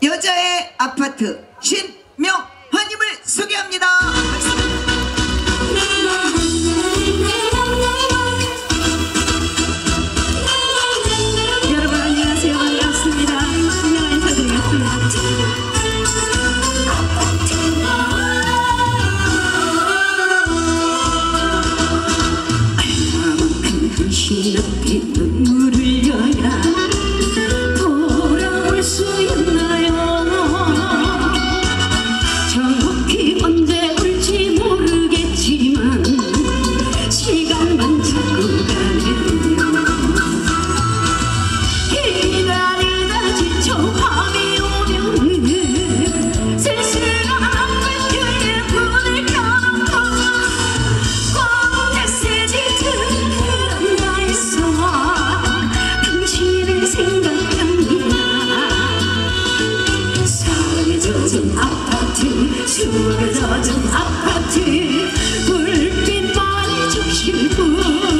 여자의 아파트 신명환님을 소개합니다. 여러분 안녕하세요. 반갑습니다. 신명환 인사드리겠습니다. 당신 앞에 눈물 흘려야 돌아올 수 있나요? 정확히 언제 올지 모르겠지만 시간만 자꾸 가네요. 기다리다 지쳐 밤이 오면은 쓸쓸한 불길에 불을 켜놓고 꼭 메시지 듣는 나에서 당신을 생각합니다. 사랑에 젖은 아파트, 추억에 젖은 아파트, 불빛만이 적실 뿐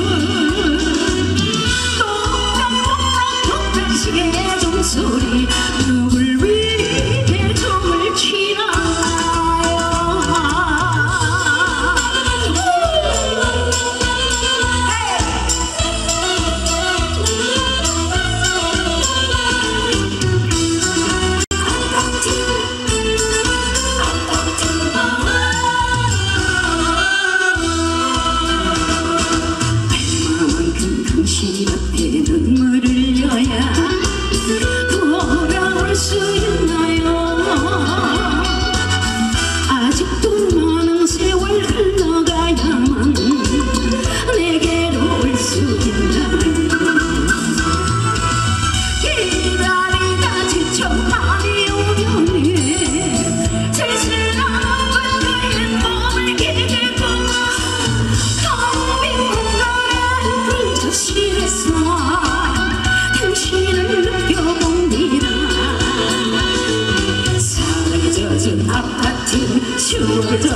똑딱똑딱 시계의 종소리 누굴 위해 종을 치나요? 얼마만큼 당신 앞에 눈물을 흘려야 돌아올 수 있나요? 아직도 많은 세월 흘러가야만 내게로 올 수 있나요? 기다리다 지쳐 밤이 오면은 쓸쓸한 불길에 몸을 기대고 텅 빈 공간에 훔쳐실에서 당신을 느껴봅니다. 사랑에 젖은 아파트, 추억에 젖은